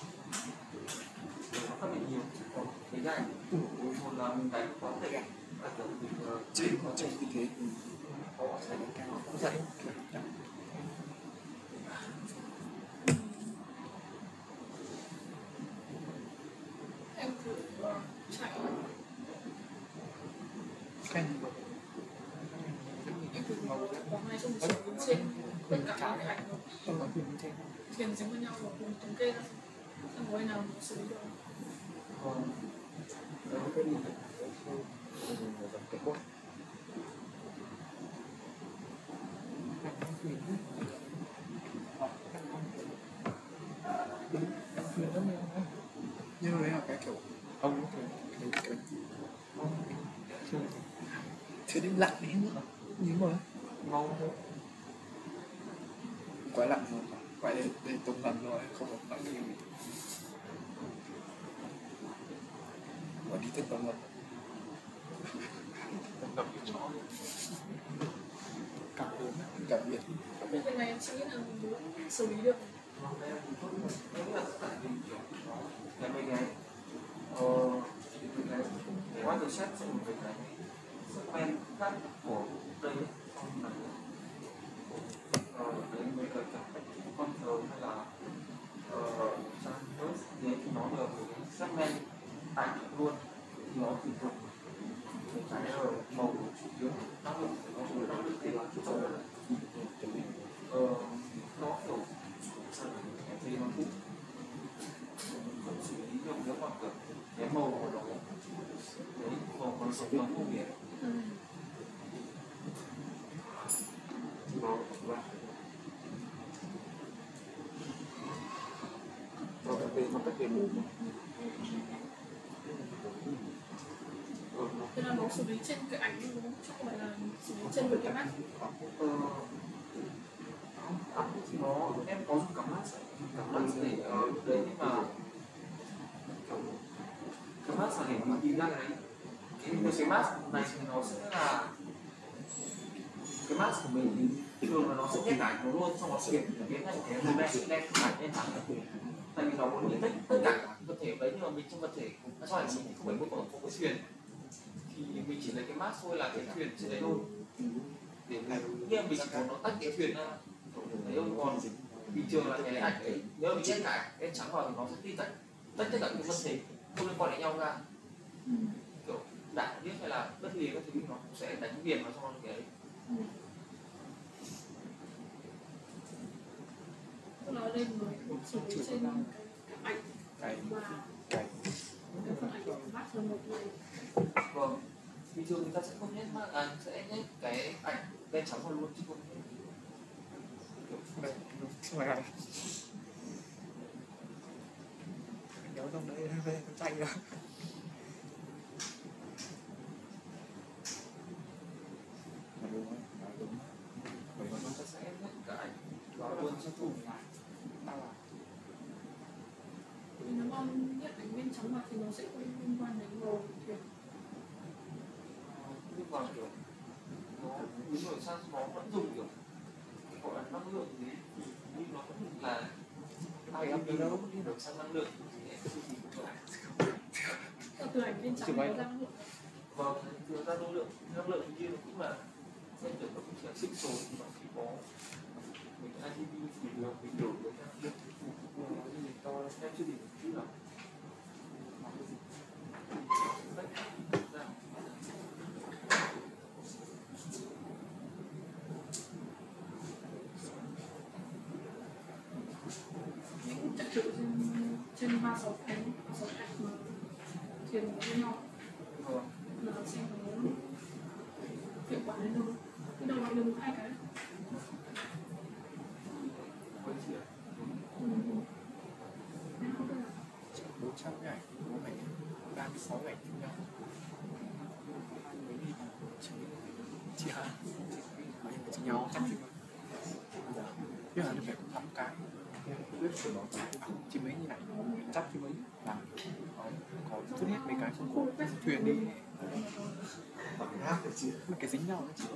nó khác biệt nhiều, còn cái này một là mình đánh có thể là kiểu chỉ có trong như thế có sẽ cao không sẽ Em thử chạy cái em thử khoảng này xong rồi trên tất cả các ảnh rồi không có quyền trên thuyền dính với nhau và cùng thống kê ra xem có ai nào xử lý được không. cái đi cái cốt nhưng đấy là cái kiểu ông cái chưa đến lạnh nữa như mà màu quá lạnh rồi, quá để tung lần rồi không có nói nhiều và đi tới tổng lập cảm biệt cái này em suy nghĩ là mình muốn xử lý được. em nghĩ là tại vì kiểu cái mấy cái cái water set sẽ một cái segment khác của đây ấy. Xong là đấy mới là các control hay là canvas thì nó được một cái segment ảnh luôn, thì nó tùy thuộc cái màu chủ yếu năng lượng của nó rồi năng lượng thì là chỗ nó kiểu thì nó cũng không xử lý được nếu mà kiểu cái màu của nó đấy màu còn sống nó không biển nó về một cách về mù Thế là nó xử lý trên cái ảnh đúng không? Chứ không phải là xử lý trên cái mắt. nó em có dùng cả mask để đấy, nhưng mà cái mask là để mình đi ra cái mask này thì nó sẽ là cái mask của mình thì thường là nó sẽ nhét ảnh nó luôn, xong nó sẽ biến thành cái màu đen ảnh đen trắng, tại vì nó muốn nhận tất cả vật thể đấy, nhưng mà mình trong vật thể nó cho ảnh mình thì không phải có cái thuyền, thì mình chỉ lấy cái mask thôi là cái thuyền trên đấy thôi, để mình chỉ muốn nó tách cái thuyền ra thấy không. Còn bình thường là cái ảnh ấy nếu mình chết cả cái trắng vào thì nó sẽ đi tách tất cả những vật thể không liên quan đến nhau ra, kiểu đạn biết hay là bất liền các thứ nó sẽ đánh viền vào trong cái ấy. Tức là ở đây người xử lý trên cái ảnh và cái phần ảnh của mắt là một người. Vâng, bình thường người ta sẽ không nhét sẽ nhét cái ảnh đen trắng vào luôn chứ không này nhớ trong đấy về con chay rồi. nó sẽ nhét cái ảnh vào luôn cho thùng. Nếu mà nhét ảnh bên trắng mặt thì nó sẽ không liên quan đến màu thuyền. Nhưng mà kiểu nó đúng rồi, sao nó vẫn dùng kiểu gọi là năng lượng gì thì như nó vẫn là ai em đi đâu đi được sang năng lượng Từ ảnh bên trắng nó ra năng lượng. vâng, từ ra năng lượng như nó cũng là nên được nó cũng chỉ là sinh số, thì nó chỉ có mình RGB thì được mình đổi với năng lượng mình to em chưa định chút nào. Những trật tự trên 36 cánh mà thuyền với nhau là sẽ có hiệu quả đến đâu. Cái đầu lại được 2 cái. Nên không biết là 400 cái ảnh, bố mày 36 ảnh chung nhau. Chị hai mấy người chia nhau chắc biết là nó phải 5 cái quyết của nó chỉ mấy như này chắc chỉ mấy là có vứt hết mấy cái không khổ thuyền đi mà cái dính nhau nó chỉ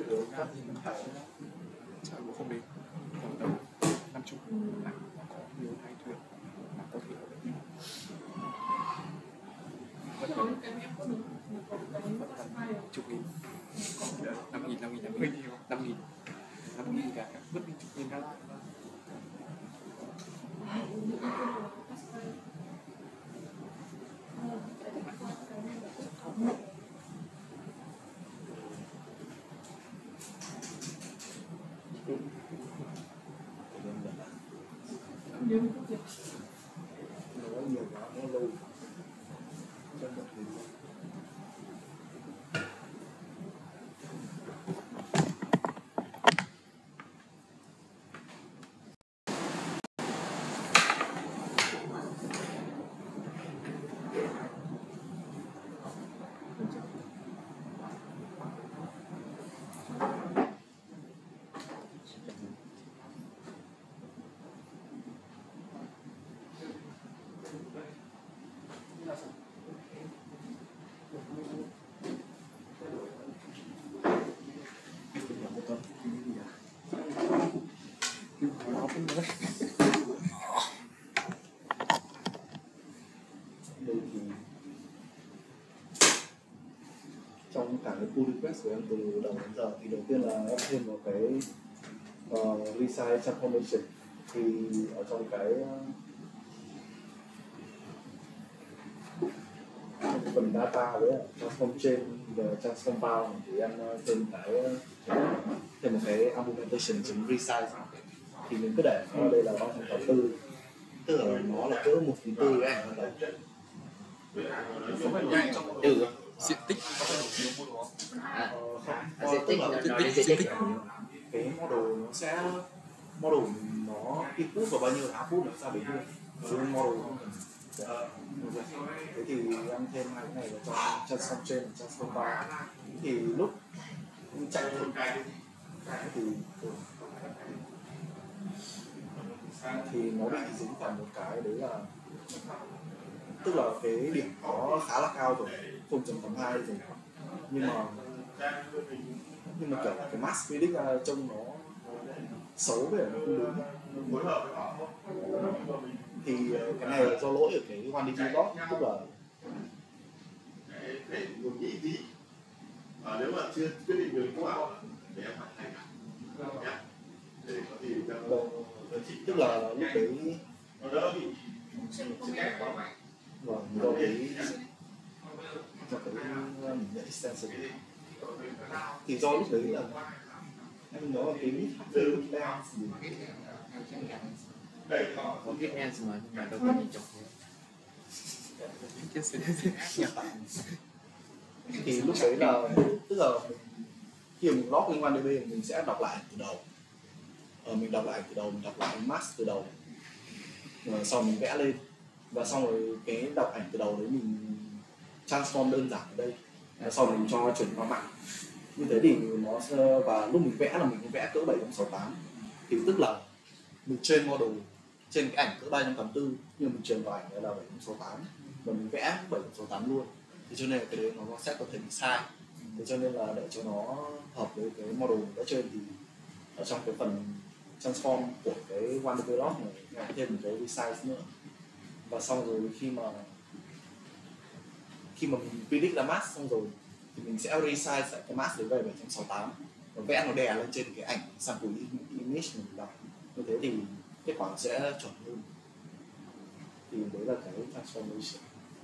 chắc là không đến khoảng tầm 50 là nó có nhiều hai thuyền là có thể vẫn còn chục nghìn 5.000 cả vứt đi chục nghìn ra nếu không việc trong cả cái pull request của em từ đầu đến giờ thì đầu tiên là em thêm một cái resize transformation. Thì ở trong cái phần data với transform chain và transform file thì em thêm một cái argumentation resize. Thì mình cứ để ở đây là 3/4, tức là nó là cỡ 1/4 cái ảnh ban đầu. Từ diện tích có phải đủ nhiều mua đúng không? diện tích tức là diện tích cái model nó input vào bao nhiêu output làm sao bấy nhiêu, chứ model không cần. Thế thì em thêm hai cái này vào trong transform chain và transform file. Thì lúc chạy thử thì nó bị dính vào một cái đấy là, tức là cái điểm nó khá là cao rồi, 0.82 rồi, nhưng mà kiểu cái mass predict ra trông nó xấu về nó không đúng. Thì cái này là do lỗi ở cái 1DB block, tức là mình nghĩ tí nếu mà chưa quyết định được không ảo để em học hành nhé, để có gì tức là lúc đấy nó đỡ bị do cái extension thì do lúc đấy là em nói là cái mid có viết hands mà nhưng mà đâu có nhìn chọc. thì lúc đấy là tức là khi mình log lên 1DB mình sẽ đọc lại từ đầu, mình đọc lại mask từ đầu, rồi sau mình vẽ lên, và xong rồi cái đọc ảnh từ đầu đấy mình transform đơn giản ở đây, sau mình cho chuyển qua mạng như thế thì nó, và lúc mình vẽ là mình vẽ cỡ 7/68, thì tức là mình train model trên cái ảnh cỡ 3/84 nhưng mình truyền vào ảnh là 7/68 và mình vẽ 7/68 luôn, thì cho nên là cái đấy nó sẽ có thể bị sai. Thế cho nên là để cho nó hợp với cái model mình đã train thì ở trong cái phần transform của cái 1DB log này làm thêm một cái resize nữa, và xong rồi khi mà mình predict ra mask xong rồi thì mình sẽ resize lại cái mask đấy về 7/68 và vẽ nó đè lên trên cái ảnh sample image mình đọc, như thế thì kết quả nó sẽ chuẩn hơn. Thì đấy là cái transformation.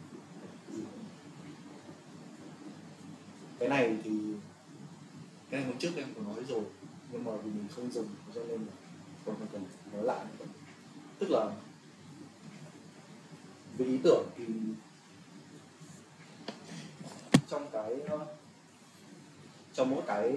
Cái này hôm trước em có nói rồi, nhưng mà vì mình không dùng cho nên là còn cần nói lại nữa. Tức là về ý tưởng thì trong mỗi cái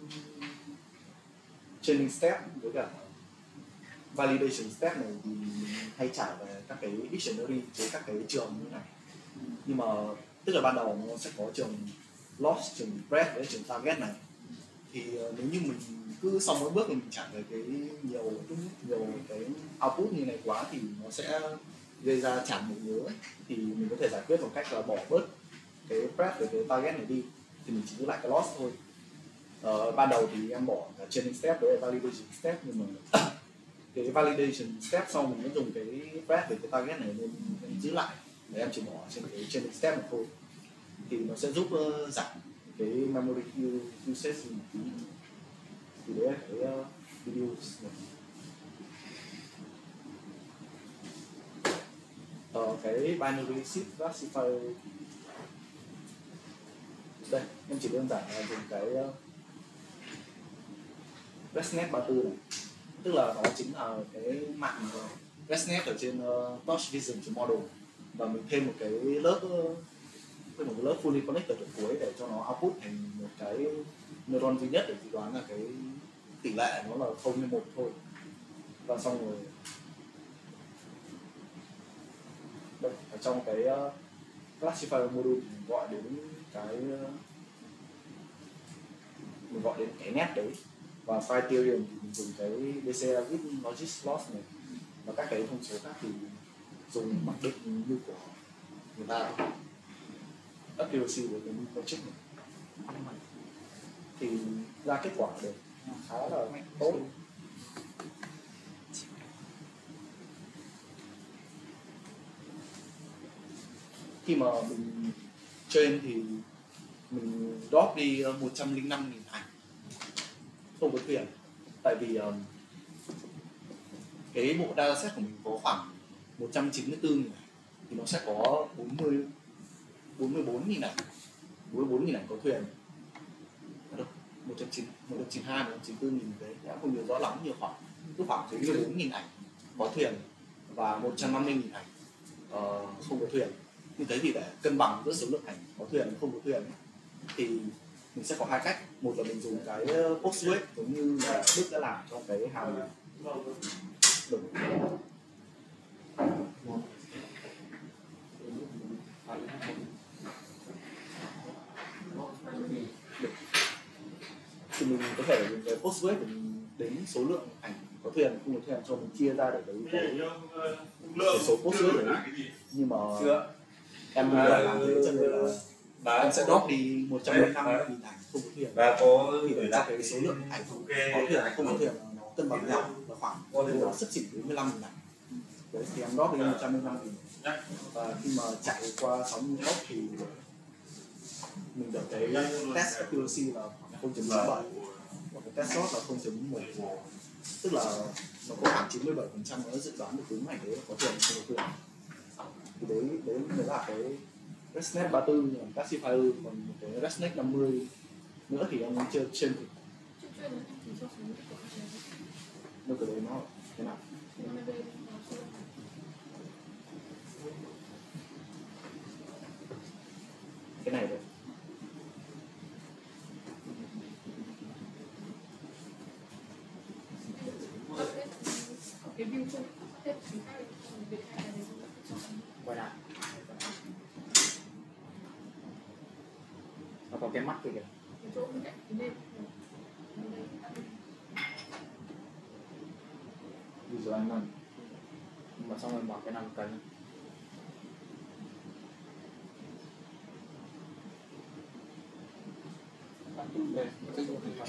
training step với cả validation step này thì mình hay trải về các cái dictionary với các cái trường như này. Nhưng mà tức là ban đầu nó sẽ có trường loss, trường breadth với trường target này. Thì nếu như mình cứ sau mỗi bước mình trả về cái nhiều cái output như này quá thì nó sẽ gây ra tràn bộ nhớ ấy. Thì mình có thể giải quyết một cách là bỏ bớt cái breadth với cái target này đi, thì mình chỉ giữ lại cái loss thôi. Ban đầu thì em bỏ cả training step với validation step, nhưng mà cái validation step sau mình vẫn dùng cái breadth với cái target này nên em giữ lại để em chỉ bỏ trên cái training step này thôi, thì nó sẽ giúp giảm cái memory usage một tí. Thì đấy là cái video này. Cái binary shift classifier đây em chỉ đơn giản là dùng cái ResNet 34 này, tức là nó chính là cái mạng ResNet ở trên Touch Vision Model, và mình thêm một cái lớp fully connected ở cuối để cho nó output thành một cái neuron duy nhất để dự đoán là cái tỷ lệ nó là 0/1 thôi. Và xong rồi đây, ở trong cái classifier module mình gọi đến cái net đấy, và criterion thì mình dùng cái BCLGit logic loss này, và các cái thông số khác thì dùng mặc định như của người ta, accuracy với cái logic này, thì ra kết quả được khá là tốt. Khi mà mình train thì mình drop đi 105.000 ảnh không có thuyền, tại vì cái bộ dataset của mình có khoảng 194.000 ảnh thì nó sẽ có 44.000 ảnh, 44.000 ảnh có thuyền, 192, 194.000 đấy, đã không nhớ rõ lắm, nhiều khoảng 44.000 ảnh có thuyền và 150.000 ảnh không có thuyền. Như thế thì để cân bằng giữa số lượng ảnh có thuyền và không có thuyền thì mình sẽ có hai cách. Một là mình dùng cái Postgres giống như là Đức đã làm trong cái hàm thì mình có thể dùng cái Postgres để mình đến số lượng ảnh có thuyền không có thuyền cho mình chia ra được cái số Postgres đấy. Nhưng mà em làm thế cho nên là em sẽ drop đi 105.000 ảnh không có thuyền thì để cho cái số lượng ảnh có thuyền không có thuyền nó cân bằng nhau là khoảng xấp xỉ 45.000 ảnh. Đấy thì em drop đi 105.000 và khi mà chạy qua 60 góc thì mình được cái test accuracy là 0.97 và cái test shot là 0.11, tức là nó có khoảng 97% nó dự đoán được đúng ảnh đấy có thuyền không có thuyền. Thì đấy mới là cái ResNet 34 là classifier, còn một cái ResNet 50 nữa thì em chưa trên thử. Nó cái đấy nó thế nào? Cái này đấy. Cái view chung quay lại nó có cái mắt kìa, cái chỗ bên cạnh cái bên visual anh nằm mà xong rồi bỏ cái 5 cân đây cái dùng hình ảnh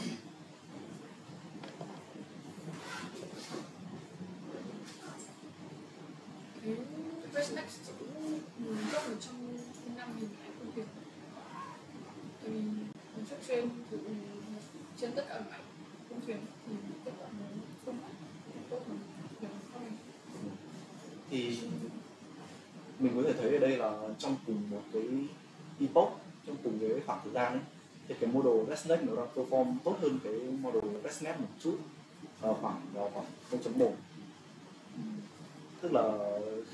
cái ResNet cũng rất là trong 5.000 ảnh không thuyền. Tại vì mình sẽ train thử trên tất cả các ảnh không thuyền thì kết quả nó không tốt hơn không. Thì mình có thể thấy ở đây là trong cùng một cái epoch, trong cùng cái khoảng thời gian ấy, thì cái model ResNet nó đang perform tốt hơn cái model ResNet một chút, khoảng 0.1, tức là